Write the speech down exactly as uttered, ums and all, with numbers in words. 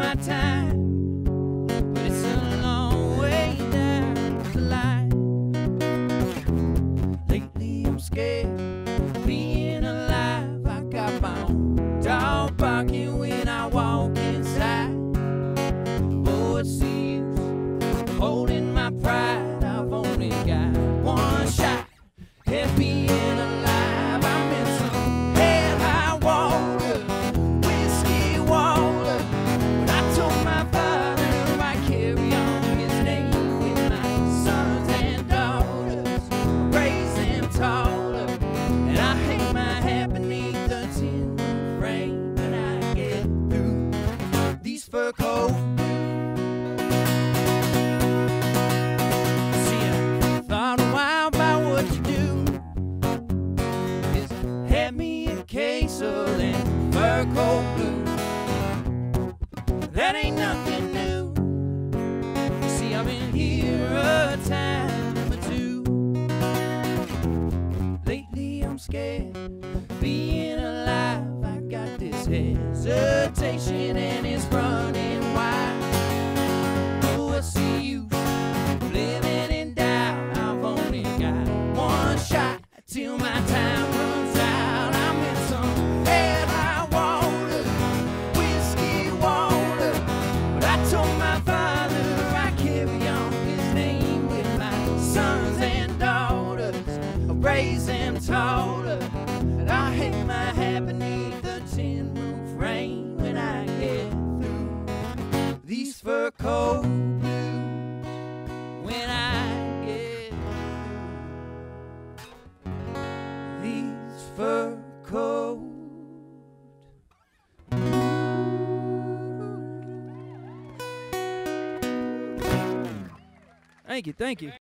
my time, but it's a long way down the line. Lately I'm scared of being alive. I got my own dog barking when I walk inside. Oh, it's the use of holding my pride. I've only got one shot at being alive. I'm in some head high water, whiskey water. But I told my father I'd carry on his name with my sons and daughters, raise them taller, and I hang my hat beneath the tin frame when I get through these fur coats. And fur coat blues, that ain't nothing new. See, I've been here a time or two. Lately I'm scared of being alive. I got this hesitation and it's running wild. Oh, what's the use of living in doubt? I've only got one shot till my time runs out. I'm in some raise them taller, and I hang my hat beneath the tin roof rain when I get through these fur coat blues. When I get through these fur coat blues. Thank you, thank you.